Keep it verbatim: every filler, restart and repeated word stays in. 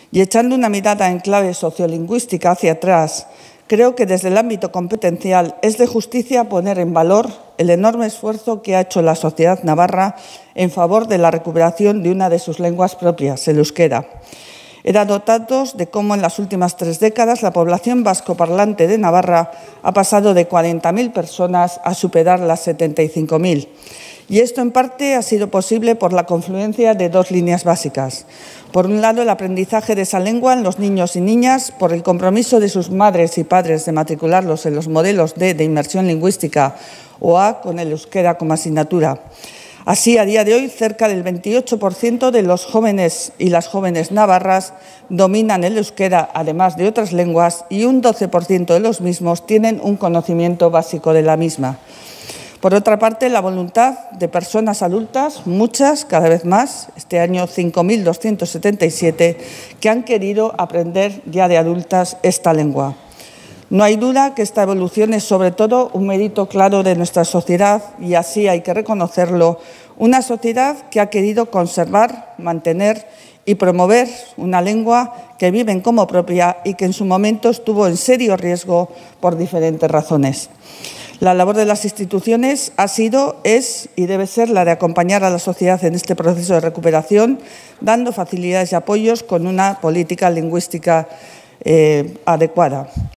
Y echando una mirada en clave sociolingüística hacia atrás, creo que desde el ámbito competencial es de justicia poner en valor el enorme esfuerzo que ha hecho la sociedad navarra en favor de la recuperación de una de sus lenguas propias, el euskera. He dado datos de cómo en las últimas tres décadas la población vascoparlante de Navarra ha pasado de cuarenta mil personas a superar las setenta y cinco mil. Y esto en parte ha sido posible por la confluencia de dos líneas básicas. Por un lado, el aprendizaje de esa lengua en los niños y niñas, por el compromiso de sus madres y padres de matricularlos en los modelos D de inmersión lingüística o A con el euskera como asignatura. Así, a día de hoy, cerca del veintiocho por ciento de los jóvenes y las jóvenes navarras dominan el euskera, además de otras lenguas, y un doce por ciento de los mismos tienen un conocimiento básico de la misma. Por otra parte, la voluntad de personas adultas, muchas, cada vez más, este año cinco mil doscientos setenta y siete, que han querido aprender ya de adultas esta lengua. No hay duda que esta evolución es sobre todo un mérito claro de nuestra sociedad y así hay que reconocerlo, una sociedad que ha querido conservar, mantener y promover una lengua que viven como propia y que en su momento estuvo en serio riesgo por diferentes razones. La labor de las instituciones ha sido, es y debe ser la de acompañar a la sociedad en este proceso de recuperación, dando facilidades y apoyos con una política lingüística eh, adecuada.